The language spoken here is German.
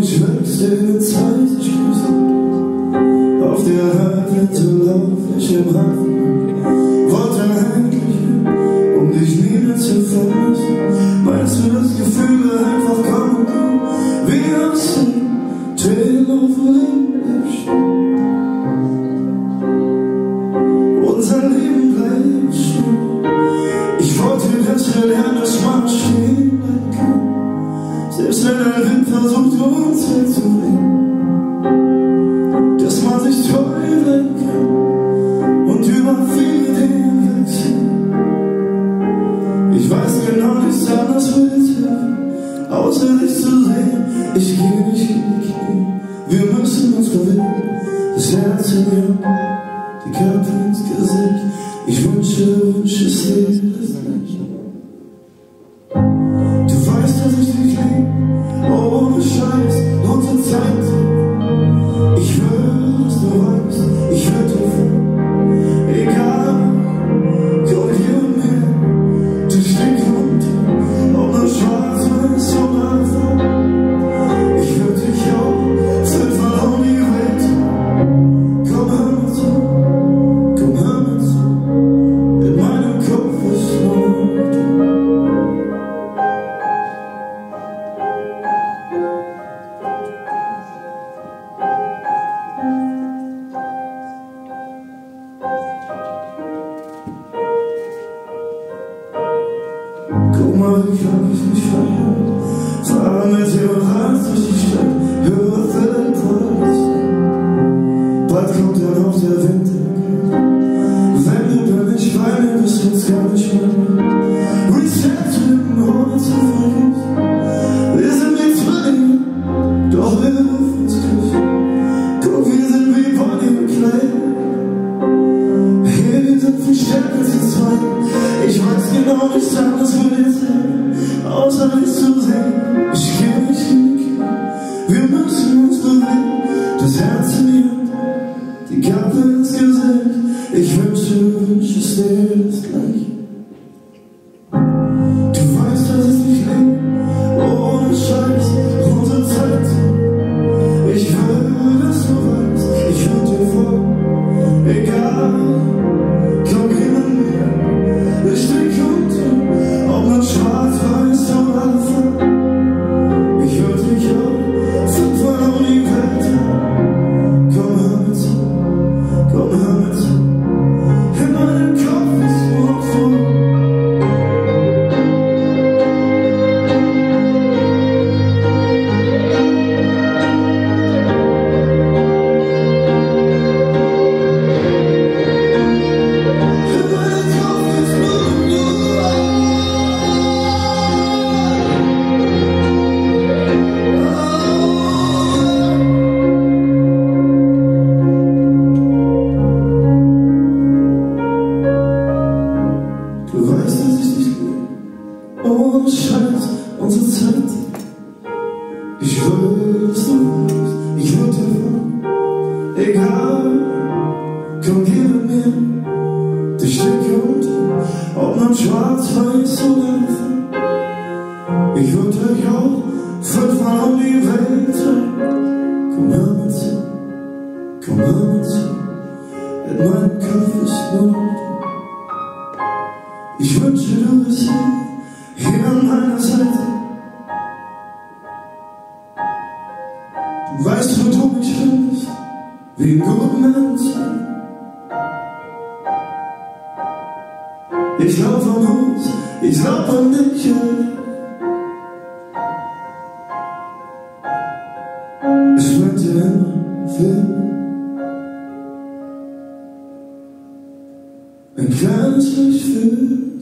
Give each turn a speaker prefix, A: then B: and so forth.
A: ich wechsle in Zeit, ich küsse. Auf der Halbinsel lauf ich im Hafen, wollte eigentlich um dich nie mehr zu vermissen. Meinst du, dass Gefühle einfach kommen, wie aus dem Telefon? Unser Leben bleibt stehen. Ich wollte besser lernen, dass man stehen kann, selbst wenn der Wind versucht, uns wegzunehmen. Dass man sich treu bleiben kann und über viele Dinge wechseln. Ich weiß genau, nichts anderes wird helfen, außer dich zu sehen. Ich gehe nicht in die Knie, wir müssen uns bewegen. Das Herz in mir, die Köpfe ins Gesicht. Ich wünsche es dir das nicht. Du weißt, dass ich dich lieb, ohne Scheiß, unsere Zeit. Ich will, dass du weißt, ich will dir vor. Egal, komm hier und her, du stinkst runter, ob nur schwarz-weiß oder so. Ich will dich auch, fünfmal um die Welt. Komm, hör mir zu, komm, hör mir zu, in meinem Kopf ist Not. Guck mal, wie krank ich mich verhält. Fahre mit dir und Rad durch die Stadt, höre Philipp Puls. Bald kommt ja noch der Winter. Wenn du dann nicht bei mir bist, wird's gar nicht mehr. Reset drücken, ohne zu vergessen. Wir sind wie Zwillinge, doch wir dürfen uns küssen. Guck, wir sind wie Bonnie und Clyde. Hier, wir sind viel stärker zu zweit. Ich weiß genau, nichts anderes will ich sein, außer dich zu sehen. Ich geh nicht in die Knie, wir müssen uns bewegen. Das Herz in mir, die Kappe ins Gesicht. Ich wünsche es dir das Gleiche. Du weißt, dass ich dich lieb, ohne Scheiß, unsere Zeit. Ich will, dass du weißt, ich will dir vor. Egal, komm hier mit mir, ich steck unter, ob man schwarz-weiß oder voll. Ich will dich auch, fünfmal um die Welt. Komm, hör mir zu, komm, hör mir zu, in meinem Kopf ist nur noch so. Du weißt, dass ich dich liebe, ohne Scheiß, unsere Zeit. Ich will, dass du weißt, ich will dir vor. Egal, komm, geh mit mir, dich stecke unter, ob man schwarz-weiß oder voll. Ich würde euch auch fünfmal um die Welt rennen. Komm, hör mir zu, komm, hör mir zu, in meinem Kopf ist Not. Ich wünsche, du bist hier an meiner Seite. Du weißt, wo du mich findest, wie in guten Anzeigen. Ich glaub an uns, ich glaub an dich. Ich werd dir immer finden. Ein kleines Licht für